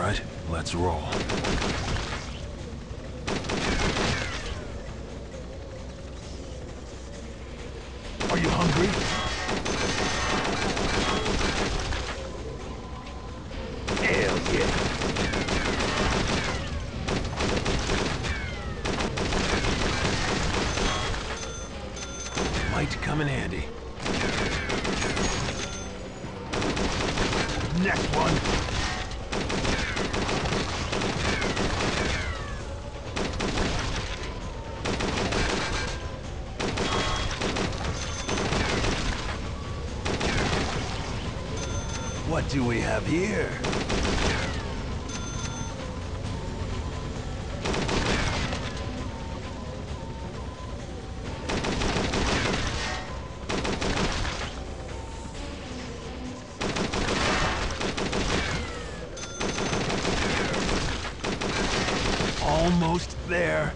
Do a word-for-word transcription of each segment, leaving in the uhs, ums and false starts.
right, let's roll. Are you hungry? Hell yeah. Might come in handy. Next one. What do we have here? Almost there.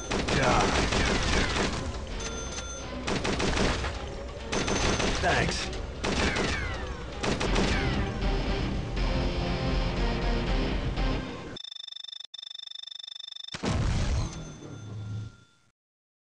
Thanks.